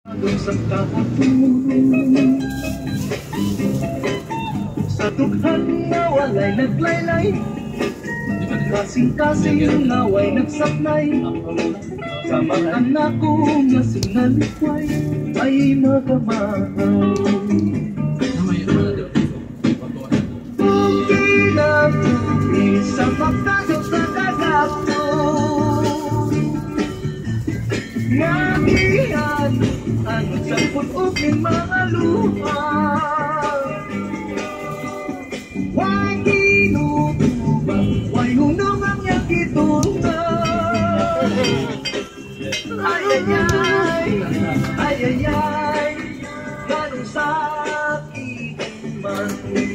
Sa kahapon, sa dughan na walay naglaylay, kasing-kasing naway nagsaknay, sa mga anak ko nga sinalikway ay magamahal. Buti na buti sa magkagaw sa kagato, ngagihan ang sa punog ng mga luha. Why tinutubang, why hunong ang iyang kitungan. Ay ay ay, ay ay ay, ganong sakit man.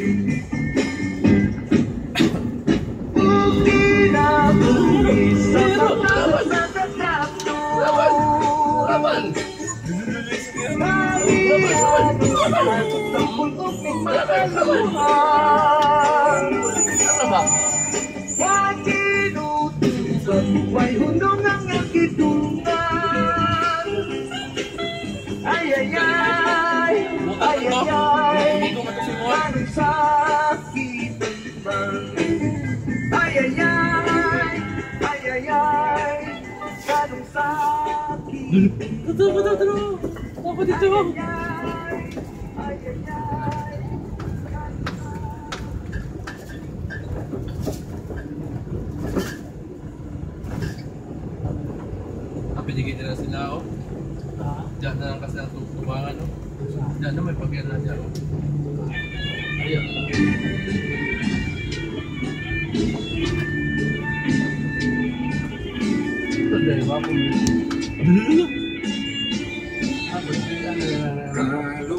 Buti na buti sa pagkakaw sa kagato, ngagihan ang sa punog ng mga luha. Why hunong ang kitungan. Ay ay ay, ay ay ay, anong sakit man. Ay ay ay, ay ay ay, anong sakit. Tutup. Apa dito? Ay ay ay. Pinigay nila sila, oh. Diyan na lang kasi ang tubangan, oh. Diyan na may pagyan na dyan, oh. Ayan. Ito dahil ba po?